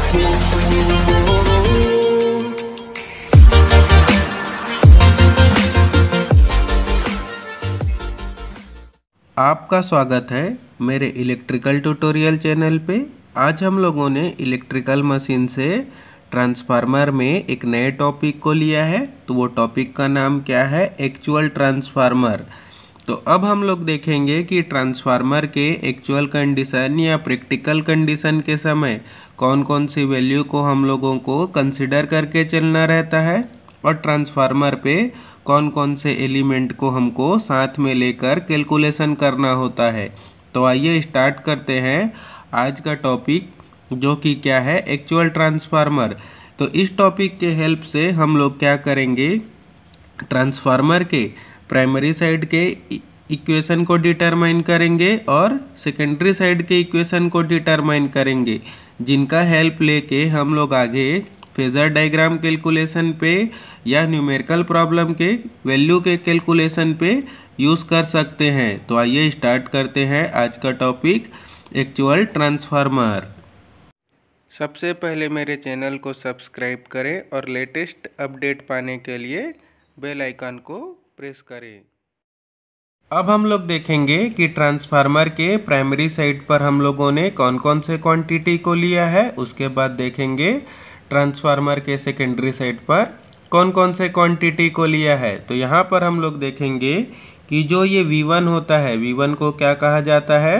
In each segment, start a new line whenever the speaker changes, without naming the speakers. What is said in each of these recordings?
आपका स्वागत है मेरे इलेक्ट्रिकल ट्यूटोरियल चैनल पे। आज हम लोगों ने इलेक्ट्रिकल मशीन से ट्रांसफार्मर में एक नए टॉपिक को लिया है। तो वो टॉपिक का नाम क्या है? Actual transformer. तो अब हम लोग देखेंगे कि ट्रांसफार्मर के एक्चुअल कंडीशन या प्रैक्टिकल कंडीशन के समय कौन कौन सी वैल्यू को हम लोगों को कंसिडर करके चलना रहता है और ट्रांसफार्मर पे कौन कौन से एलिमेंट को हमको साथ में लेकर कैलकुलेशन करना होता है। तो आइए स्टार्ट करते हैं आज का टॉपिक, जो कि क्या है? Actual transformer. तो इस टॉपिक के हेल्प से हम लोग क्या करेंगे? ट्रांसफार्मर के प्राइमरी साइड के इक्वेशन को डिटरमाइन करेंगे और सेकेंडरी साइड के इक्वेशन को डिटरमाइन करेंगे, जिनका हेल्प लेके हम लोग आगे फेजर डायग्राम कैलकुलेशन पे या न्यूमेरिकल प्रॉब्लम के वैल्यू के कैलकुलेशन पे यूज़ कर सकते हैं। तो आइए स्टार्ट करते हैं आज का टॉपिक, एक्चुअल ट्रांसफार्मर। सबसे पहले मेरे चैनल को सब्सक्राइब करें और लेटेस्ट अपडेट पाने के लिए बेल आइकन को प्रेस करें। अब हम लोग देखेंगे कि ट्रांसफार्मर के प्राइमरी साइड पर हम लोगों ने कौन कौन से क्वांटिटी को लिया है। उसके बाद देखेंगे ट्रांसफार्मर के सेकेंडरी साइड पर कौन कौन से क्वांटिटी को लिया है। तो यहाँ पर हम लोग देखेंगे कि जो ये V1 होता है, V1 को क्या कहा जाता है?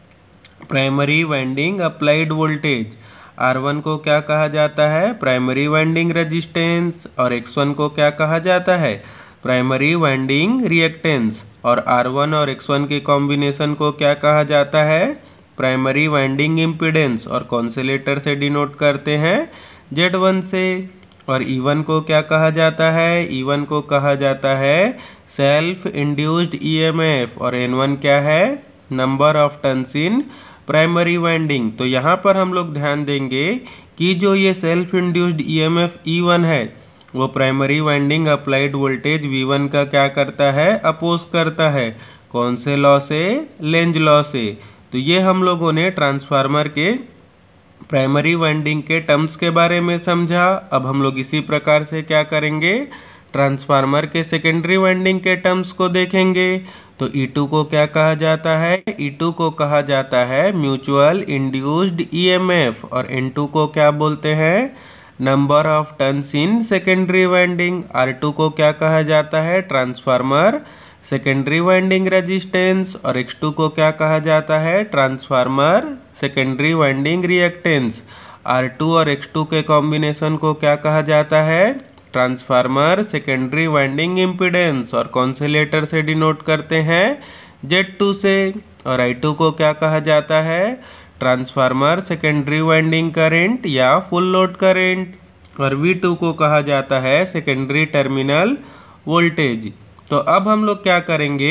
Primary winding applied voltage. R1 को क्या कहा जाता है? Primary winding resistance. और X1 को क्या कहा जाता है? Primary winding reactance. और R1 और X1 के कॉम्बिनेशन को क्या कहा जाता है? Primary winding impedance. और कौन से लेटर से डिनोट करते हैं? Z1 से। और E1 को क्या कहा जाता है? E1 को कहा जाता है सेल्फ इंड्यूस्ड EMF। और N1 क्या है? Number of turns in primary winding. तो यहाँ पर हम लोग ध्यान देंगे कि जो ये सेल्फ इंड्यूस्ड EMF E1 है, वो primary winding applied voltage V1 का क्या करता है? अपोज करता है। कौन से लॉ से? लेंज लॉ से। तो ये हम लोगों ने ट्रांसफार्मर के प्राइमरी वाइंडिंग के टर्म्स के बारे में समझा। अब हम लोग इसी प्रकार से क्या करेंगे? ट्रांसफार्मर के सेकेंडरी वाइंडिंग के टर्म्स को देखेंगे। तो E2 को क्या कहा जाता है? E2 को कहा जाता है म्यूचुअल इंड्यूस्ड EMF। और N2 को क्या बोलते हैं? Number of turns in secondary winding. R2 को क्या कहा जाता है? Transformer secondary winding resistance. और X2 को क्या कहा जाता है? Transformer secondary winding reactance. R2 और X2 के कॉम्बिनेशन को क्या कहा जाता है? Transformer secondary winding impedance. और कौन से लेटर से डिनोट करते हैं? Z2 से। और I2 को क्या कहा जाता है? ट्रांसफार्मर सेकेंडरी वाइंडिंग करंट या फुल लोड करंट। और V2 को कहा जाता है सेकेंडरी टर्मिनल वोल्टेज। तो अब हम लोग क्या करेंगे?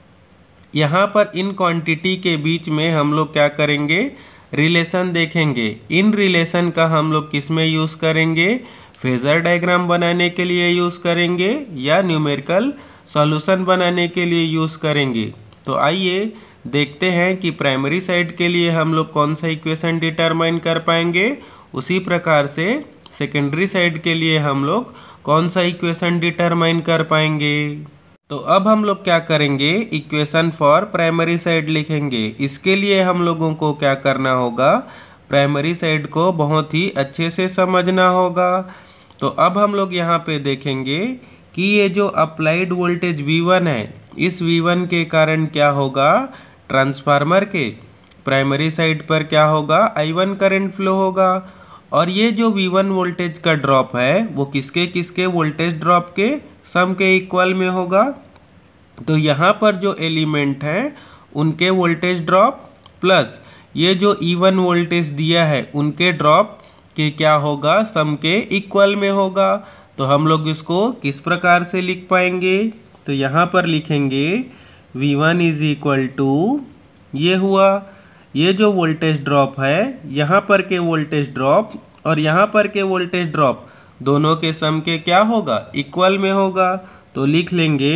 यहाँ पर इन क्वांटिटी के बीच में हम लोग क्या करेंगे? रिलेशन देखेंगे। इन रिलेशन का हम लोग किस में यूज़ करेंगे? फेजर डायग्राम बनाने के लिए यूज़ करेंगे या न्यूमेरिकल सॉल्यूशन बनाने के लिए यूज़ करेंगे। तो आइए देखते हैं कि प्राइमरी साइड के लिए हम लोग कौन सा इक्वेशन डिटरमाइन कर पाएंगे, उसी प्रकार से सेकेंडरी साइड के लिए हम लोग कौन सा इक्वेशन डिटरमाइन कर पाएंगे। तो अब हम लोग क्या करेंगे? इक्वेशन फॉर प्राइमरी साइड लिखेंगे। इसके लिए हम लोगों को क्या करना होगा? प्राइमरी साइड को बहुत ही अच्छे से समझना होगा। तो अब हम लोग यहाँ पे देखेंगे कि ये जो अप्लाइड वोल्टेज V1 है, इस V1 के कारण क्या होगा? ट्रांसफार्मर के प्राइमरी साइड पर क्या होगा? I1 करंट फ्लो होगा। और ये जो V1 वोल्टेज का ड्रॉप है, वो किसके किसके वोल्टेज ड्रॉप के सम के इक्वल में होगा। तो यहाँ पर जो एलिमेंट हैं उनके वोल्टेज ड्रॉप प्लस ये जो E1 वोल्टेज दिया है उनके ड्रॉप के क्या होगा? सम के इक्वल में होगा। तो हम लोग इसको किस प्रकार से लिख पाएंगे? तो यहाँ पर लिखेंगे V1 इज इक्वल टू, ये हुआ ये जो वोल्टेज ड्रॉप है, यहाँ पर के वोल्टेज ड्रॉप और यहाँ पर के वोल्टेज ड्रॉप दोनों के सम के क्या होगा? इक्वल में होगा। तो लिख लेंगे,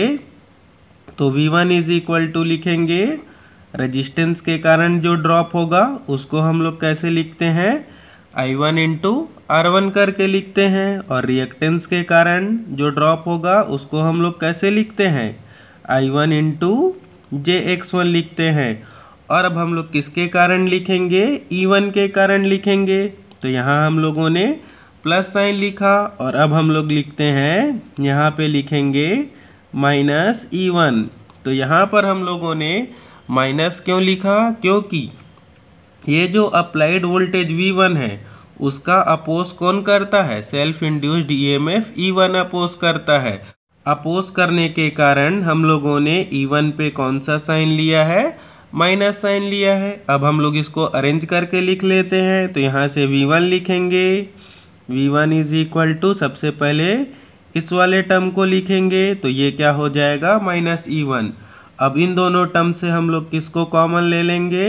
तो V1 इज इक्वल टू लिखेंगे रेजिस्टेंस के कारण जो ड्रॉप होगा उसको हम लोग कैसे लिखते हैं? I1 इंटू R1 करके लिखते हैं, और रिएक्टेंस के कारण जो ड्रॉप होगा उसको हम लोग कैसे लिखते हैं, I1 इंटू JX1 लिखते हैं। और अब हम लोग किसके कारण लिखेंगे, E1 के कारण लिखेंगे। तो यहाँ हम लोगों ने प्लस साइन लिखा, और अब हम लोग लिखते हैं, यहाँ पे लिखेंगे -E1। तो यहाँ पर हम लोगों ने माइनस क्यों लिखा, क्योंकि ये जो अप्लाइड वोल्टेज V1 है उसका अपोज कौन करता है, self induced EMF E1 oppose करता है। अपोज करने के कारण हम लोगों ने E1 पे कौन सा साइन लिया है, माइनस साइन लिया है। अब हम लोग इसको अरेंज करके लिख लेते हैं। तो यहाँ से V1 लिखेंगे, V1 इज इक्वल टू, सबसे पहले इस वाले टर्म को लिखेंगे, तो ये क्या हो जाएगा, -E1। अब इन दोनों टर्म से हम लोग किसको कॉमन ले लेंगे,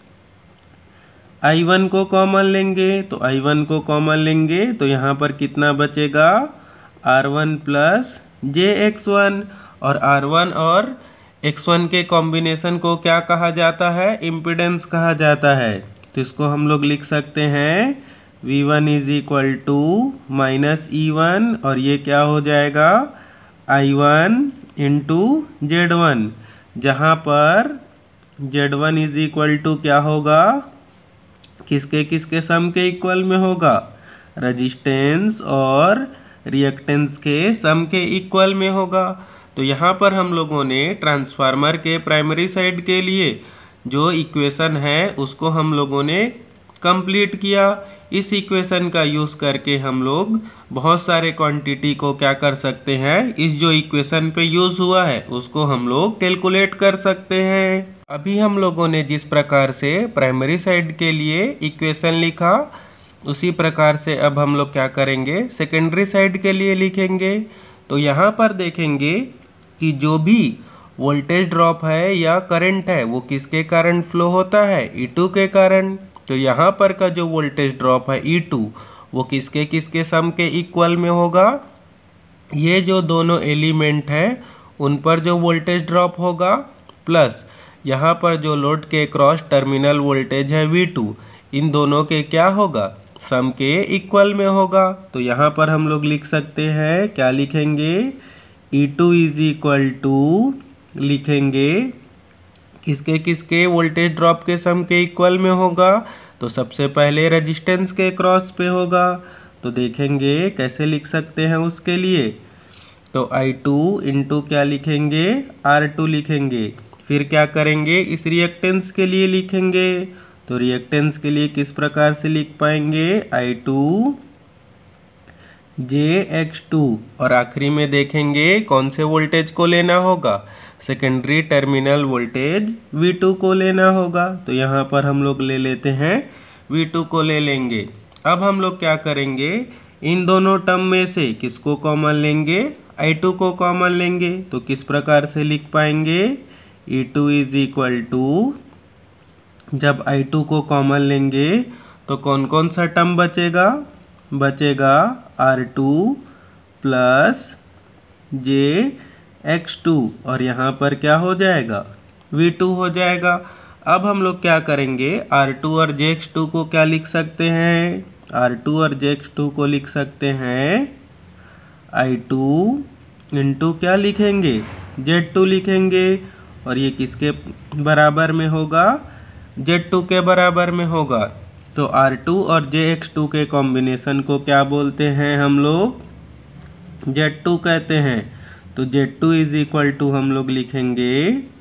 I1 को कॉमन लेंगे। तो I1 को कॉमन लेंगे तो यहाँ पर कितना बचेगा, R1 प्लस JX1। और R1 और X1 के कॉम्बिनेशन को क्या कहा जाता है, इम्पीडेंस कहा जाता है। तो इसको हम लोग लिख सकते हैं V1 is equal to -E1, और ये क्या हो जाएगा, I1 इंटू Z1, जहाँ पर Z1 इज इक्वल टू क्या होगा, किसके किसके सम के इक्वल में होगा, रेजिस्टेंस और रिएक्टेंस के सम के इक्वल में होगा। तो यहाँ पर हम लोगों ने ट्रांसफार्मर के प्राइमरी साइड के लिए जो इक्वेशन है उसको हम लोगों ने कंप्लीट किया। इस इक्वेशन का यूज़ करके हम लोग बहुत सारे क्वांटिटी को क्या कर सकते हैं, इस जो इक्वेशन पे यूज़ हुआ है उसको हम लोग कैलकुलेट कर सकते हैं। अभी हम लोगों ने जिस प्रकार से प्राइमरी साइड के लिए इक्वेशन लिखा, उसी प्रकार से अब हम लोग क्या करेंगे, सेकेंडरी साइड के लिए लिखेंगे। तो यहाँ पर देखेंगे कि जो भी वोल्टेज ड्रॉप है या करंट है वो किसके कारण फ्लो होता है, E2 के कारण। तो यहाँ पर का जो वोल्टेज ड्रॉप है E2 वो किसके किसके सम के इक्वल में होगा, ये जो दोनों एलिमेंट हैं उन पर जो वोल्टेज ड्रॉप होगा, प्लस यहाँ पर जो लोड के क्रॉस टर्मिनल वोल्टेज है V2, इन दोनों के क्या होगा, सम के इक्वल में होगा। तो यहाँ पर हम लोग लिख सकते हैं, क्या लिखेंगे, E2 इज इक्वल टू, लिखेंगे किसके किसके वोल्टेज ड्रॉप के सम के इक्वल में होगा। तो सबसे पहले रेजिस्टेंस के क्रॉस पे होगा। तो देखेंगे कैसे लिख सकते हैं उसके लिए। तो I2 इंटू क्या लिखेंगे, R2 लिखेंगे। फिर क्या करेंगे, इस रिएक्टेंस के लिए लिखेंगे। तो रिएक्टेंस के लिए किस प्रकार से लिख पाएंगे, I2 JX2। और आखिरी में देखेंगे कौन से वोल्टेज को लेना होगा, सेकेंडरी टर्मिनल वोल्टेज V2 को लेना होगा। तो यहाँ पर हम लोग ले लेते हैं, V2 को ले लेंगे। अब हम लोग क्या करेंगे, इन दोनों टर्म में से किसको कॉमन लेंगे, I2 को कॉमन लेंगे। तो किस प्रकार से लिख पाएंगे, E2 इज इक्वल टू, जब I2 को कॉमन लेंगे तो कौन कौन सा टर्म बचेगा, बचेगा R2 प्लस JX2, और यहाँ पर क्या हो जाएगा, V2 हो जाएगा। अब हम लोग क्या करेंगे, R2 और JX2 को क्या लिख सकते हैं, R2 और JX2 को लिख सकते हैं I2 इंटू क्या लिखेंगे, Z2 लिखेंगे। और ये किसके बराबर में होगा, Z2 के बराबर में होगा। तो R2 और JX2 के कॉम्बिनेशन को क्या बोलते हैं हम लोग, Z2 कहते हैं। तो Z2 इज इक्वल टू हम लोग लिखेंगे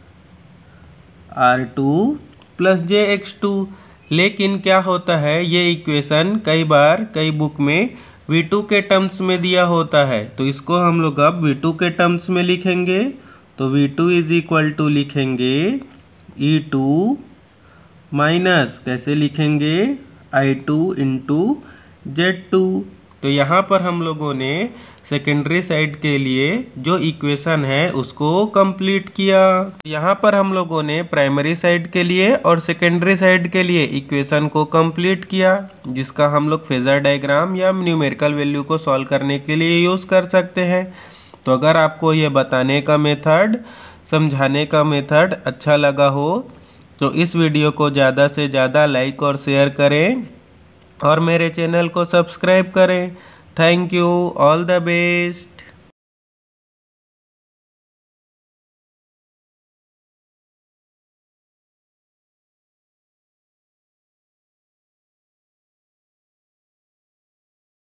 R2 प्लस JX2। लेकिन क्या होता है, ये इक्वेशन कई बार कई बुक में V2 के टर्म्स में दिया होता है। तो इसको हम लोग अब V2 के टर्म्स में लिखेंगे। तो V2 इज इक्वल टू लिखेंगे E2 माइनस, कैसे लिखेंगे, I2 इंटू Z2। तो यहाँ पर हम लोगों ने सेकेंडरी साइड के लिए जो इक्वेशन है उसको कंप्लीट किया। यहाँ पर हम लोगों ने प्राइमरी साइड के लिए और सेकेंडरी साइड के लिए इक्वेशन को कंप्लीट किया, जिसका हम लोग फेजर डायग्राम या न्यूमेरिकल वैल्यू को सॉल्व करने के लिए यूज़ कर सकते हैं। तो अगर आपको ये बताने का मेथड, समझाने का मेथड अच्छा लगा हो तो इस वीडियो को ज़्यादा से ज़्यादा लाइक और शेयर करें, और मेरे चैनल को सब्सक्राइब करें। Thank you, all the best.